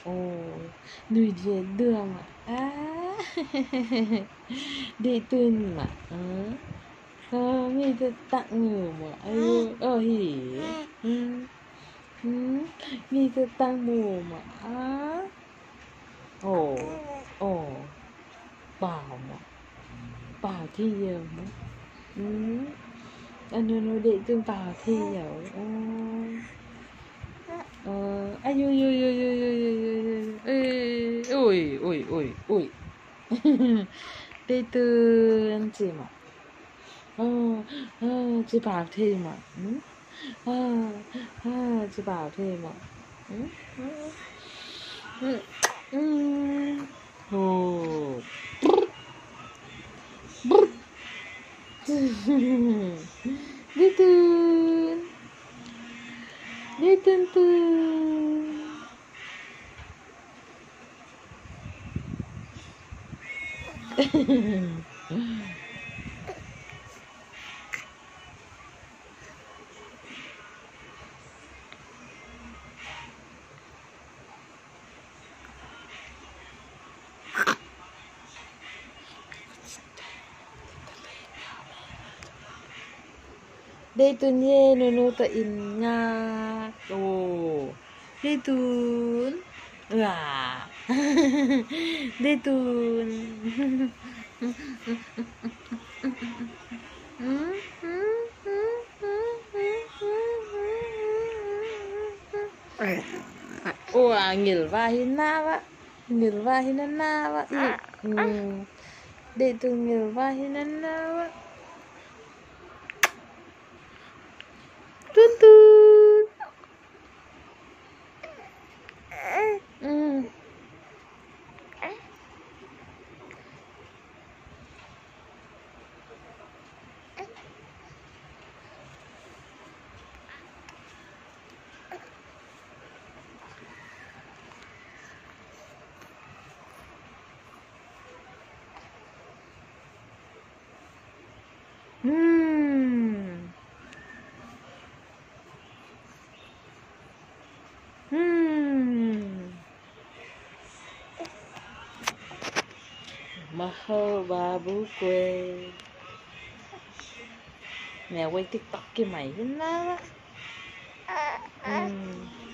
Ồ, nuôi dê đường mà. À, đi tuần mà. Miจะตักหนูมาหิมีจะตักหมูมาโอ้โอ้เปล่ามาเปล่าที่เดียวมั้งอันนู้นเด็กจึงเปล่าที่เดียวอายุเอ้ยอุ้ยเด็กตื่นสิมาจะเปล่าที่มาจะเปล่าที่มาโอ้điตื่นđiตื่น Dayton ye nunuta in nga Dayton Dayton ngilva hinava Dayton ngilva hinava Tuntun. Mahal babu quê mẹ quay TikTok kia mày thế nào